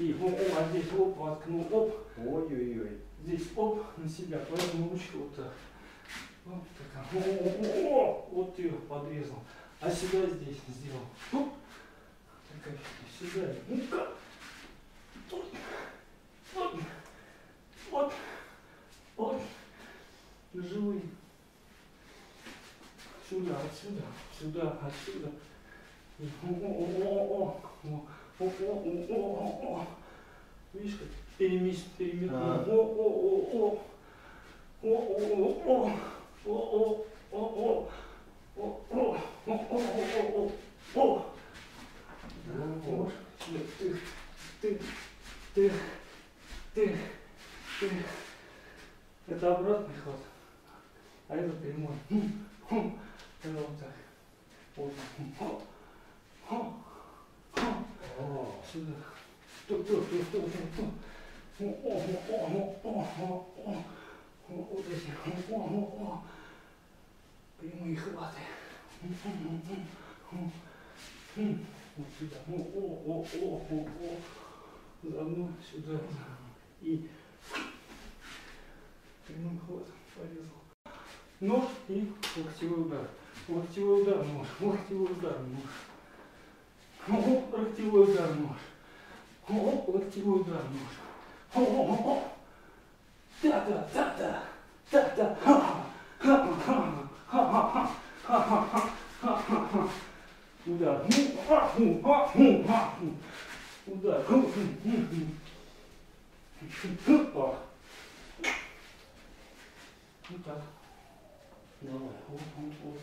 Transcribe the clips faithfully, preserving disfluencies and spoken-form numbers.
И о, о, а здесь оп, воткнул, оп. Ой-ой-ой. Здесь оп, на себя, поэтому ручка вот так. Вот такая. О, о, о, о, вот ее подрезал. А сюда здесь сделал. Оп. Такая сюда. Ну-ка. Вот. Вот. Вот. Вот. Живые. Сюда, отсюда, сюда, отсюда. О-о-о-о-о-о-о-о-о-о. Видишь, как перемесь, переметнул. О-о-о-о. О-о-о-о. О-о-о-о-о-о-о-о-о-о. Вот. Ты, ты, ты, ты, ты. Это обратный ход. А это прямой. Это вот так. Вот так. Сюда. Тук, тук, тук, тук, тук, тук. О, о, о, о, о, о. Вот эти. О, о, о. Прямые хваты. Вот сюда. О, о, о, о, о, о. Заодно сюда. И прямым хватом порезал. Нож и локтевой удар. Локтевой удар нож. Локтевой удар нож. Оп, локтевой удар нож. Оп, локтевой удар нож. Оп, да-да, да-да, да-да, ха-ха-ха-ха-ха-ха-ха-ха-ха-ха. Удар. Удар. Вот так. Давай. Оп, оп, оп.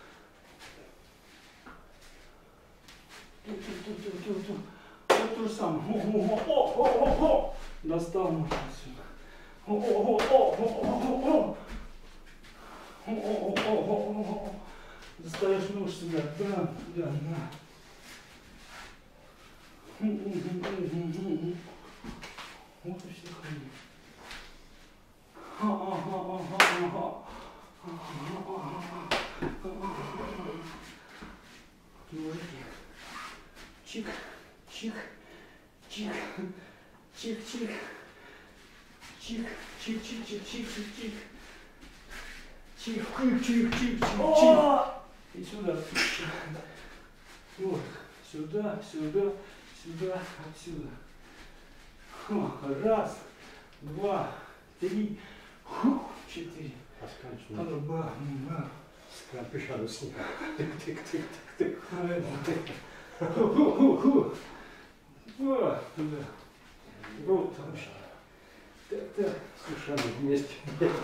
Ту-ту-ту-ту-ту-ту. Вот то же самое. О-о-о-о-о-о-о. Достал нож отсюда. О-о-о-о-о-о-о. О-о-о-о-о-о. Достаешь нож сюда. Да, да, да. Вот и все хрень. Чик, чик, чик, чик, чик, чик, чик, чик, чик, чик, чик, чик, чик, чик, чик, чик, чик. И сюда. Вот. Сюда, сюда, сюда, отсюда. Раз, два, три, четыре. Поскальзывай. Ба, ба. Скальпишаду снимай. Тык-тык-тык-тык. Ху-ху-ху-ху. Вот туда. Вот там. Так, так. Слушай, они вместе.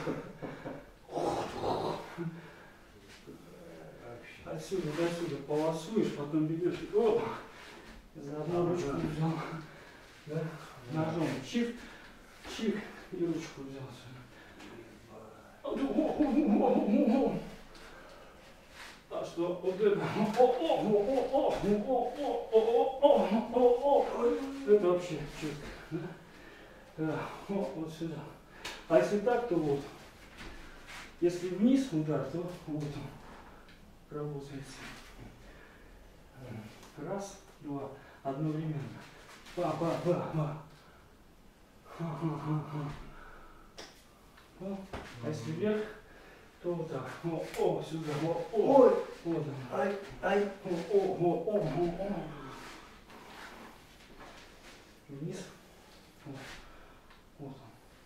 Отсюда до сюда полосуешь, потом берешь. Оп. Заодно ручку взял. Да? Ножом. Чик, чик. И ручку взял сюда. А что вот это? Это вообще четко. Да? Да. О, вот сюда. А если так, то вот. Если вниз удар, то вот он работается. Раз, два. Одновременно. Ба, ба, ба, ба. Ха-ха-ха-ха. А если вверх, то вот так. О, о, сюда. О, о. Ой. Вот он. Ай, ай. О, о, о, о, о, о. Вниз. Вот, вот он.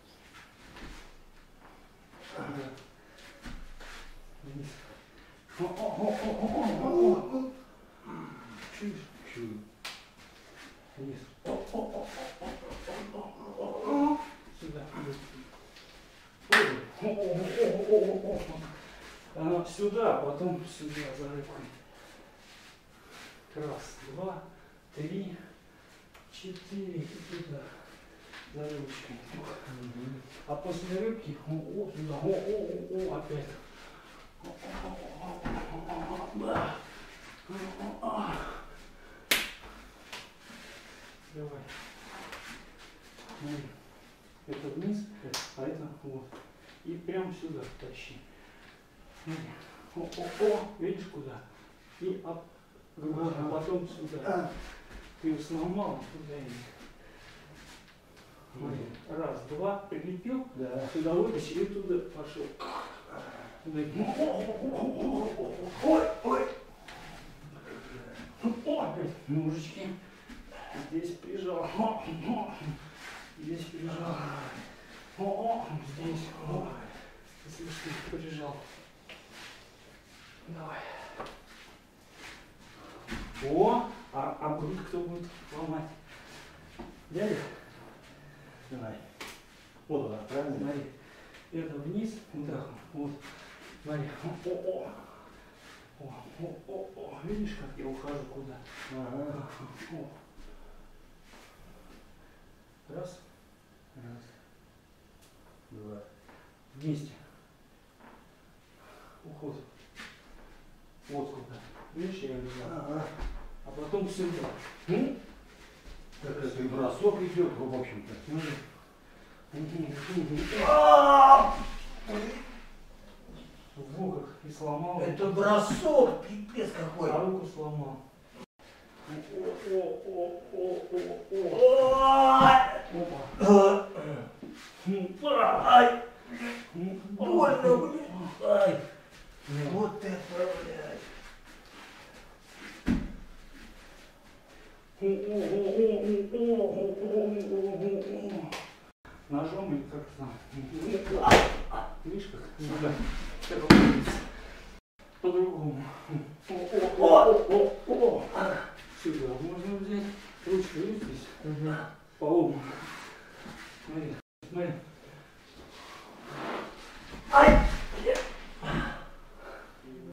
Сюда. Вниз. О, о, о, о, о, о, о. Чуть. Чую. Вниз. О, о, о, о, о, о, о, о. Сюда. О, о, о, о, о, о. Сюда, потом сюда за рыбкой. Раз, два, три, четыре. И сюда. За рыбочкой. А после рыбки, о, о, сюда. О, о, о, о, опять. О, о, о, о, о, о, да. О, о, о. Давай. Это вниз, а это вот. И прям сюда тащи. О, о, о, видишь куда? И об, грубо, а потом сюда. Ты его сломал, туда и. Раз, два, прилепил, Да. сюда вытащил и туда пошел. Ой, ой. Ой, ножички. Здесь прижал. Здесь прижал. О, здесь. О, слишком прижал. Давай. О, а, а грудь кто будет ломать? Дядя? Давай. Вот она, правильно? Смотри. Это вниз. Вот так. Вот. Смотри. О, о. О, о, о, о. Видишь, как я ухожу куда? Ага. О. Раз. Раз. Два. Вместе. Уход. Вот сколько. Видишь, я лежал. Ага. А потом сюда. Ну? Так это и бросок идет, в общем-то. Во как и сломал. Это бросок, пипец какой. А руку сломал. О, о, о, о, о, о. Опа. Ай, больно, блин. Ай, вот это, блядь. Ножом или как там? Видишь как? Надо как по-другому. О, о, о, о. Сюда можно взять. Ручку есть здесь?